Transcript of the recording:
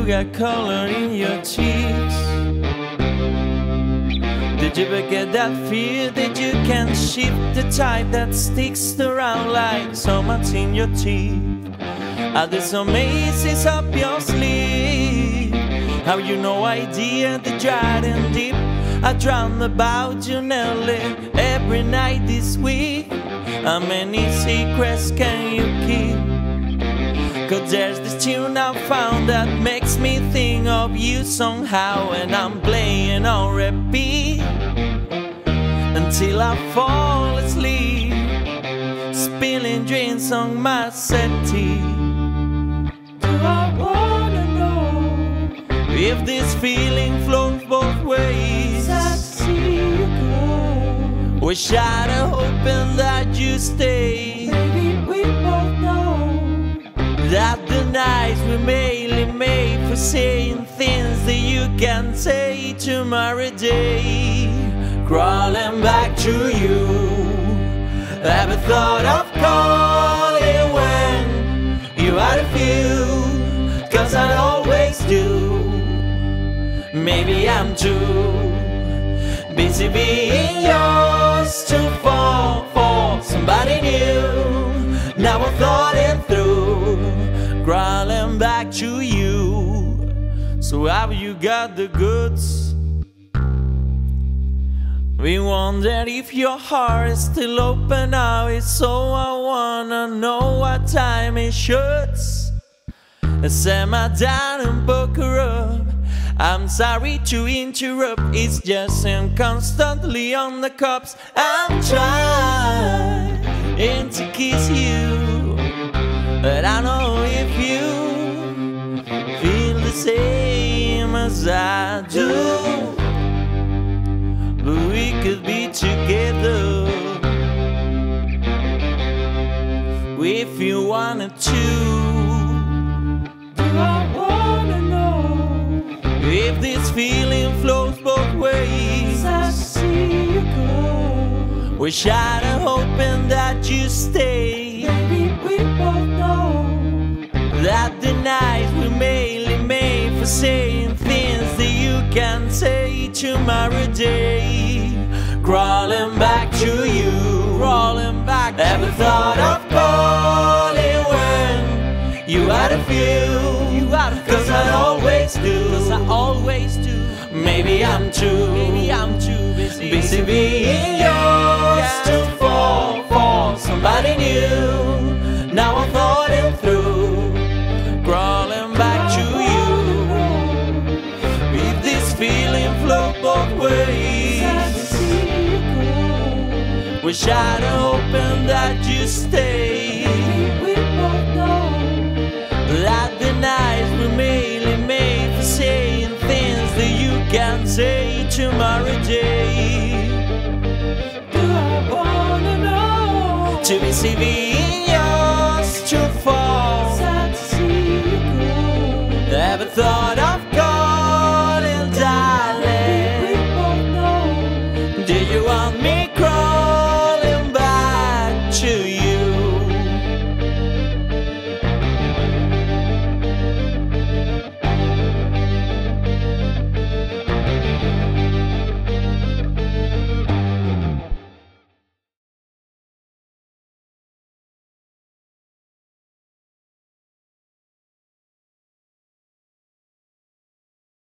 got color in your cheeks. Did you ever get that fear that you can shift the tide that sticks around like so much in your teeth? Are there some aces up your sleeve? Have you no idea the dried and deep? I drown about you nearly every night this week. How many secrets can you keep? 'Cause there's this tune I found that makes me think of you somehow, and I'm playing on repeat until I fall asleep, spilling drinks on my settee. Do I wanna know if this feeling flows both ways? I see you go. Wish I'd have hoping that you stay. Maybe we both know that the nights we mainly made for saying things that you can say tomorrow day. Crawling back to you, ever thought of calling when you had a few? 'Cause I always do. Maybe I'm too busy being yours to fall for somebody new. Now I thought it through, crawling back to you. So have you got the goods? We wonder if your heart is still open now. It's so I wanna know what time it shoots. Set my down and book her up. I'm sorry to interrupt, it's just I'm constantly on the cups. I'm trying to kiss you, but I know if you feel the same as I do, we could be together if you wanted to. Do I wanna know if this feeling flows both ways? I see you go. Wish I'd have hoping that you stay. Maybe we both know that the nights we mainly made for saying things that you can say tomorrow day. Crawling back to you, crawling back. Ever thought of calling when you had a few? 'Cause I always do, 'cause I always do. Maybe I'm too busy being yours to fall for somebody new. Now I thought it through, crawling back to you. If this feeling flows both ways, wish I'd have hoping that you stay. We both know that the nights we mainly made for saying things that you can say tomorrow day. Do I wanna know to be CV?